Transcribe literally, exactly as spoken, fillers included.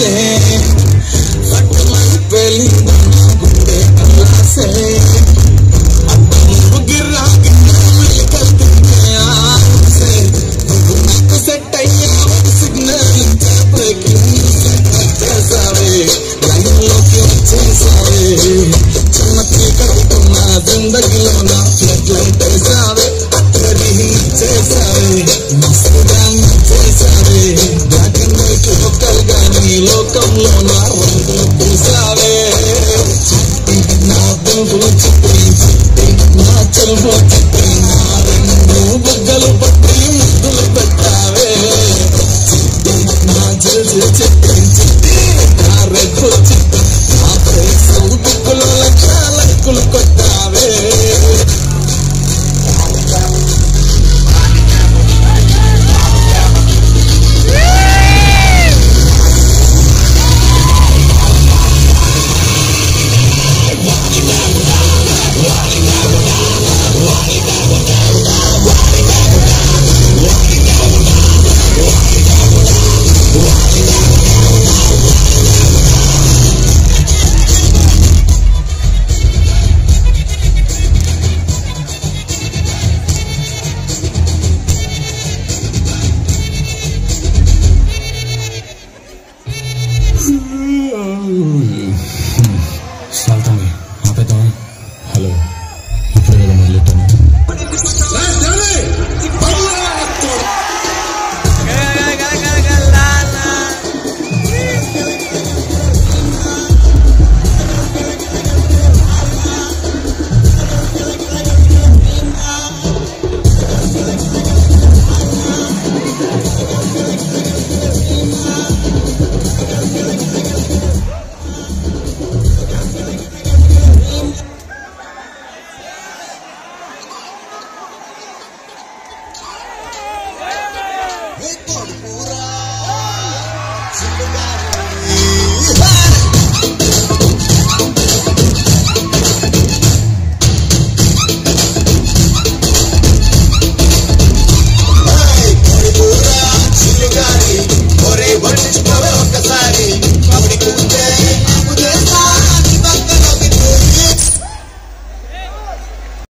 से फटमन पेलिंदा ना गुंडे अल्लाह से अब गिरा गिरा मिल कर तुमने आँख से गुना को सेटैया सिग्नल ब्रेकिंग जैसा वे लाइन लोग जैसा वे चमत्ते कटना जिंदगी लोना फ्लड जैसा वे अतरी जैसा वे मस्त गान जैसा वे ब्लैक एंड व्हाइट लोकल गानी लोकंलो ना రంగులు పూసావే నా బంగులు చిత్రీ చిత్రీ నా చెల్వ చిత్రీ నా రెండు బుగ్గలు పట్టి ముద్దులు పెట్టావే చిత్రీ నా జల్జి చిత్రీ చిత్రీ నా రెడ్డు చిత్రీ నా ప్రేసు బుక్కులు లక్ష లైకులు కొట్టావే సాల్తామి ఆపేద్దామా హలో ఇప్పుడు కదా మొదలెట్టాను Pura,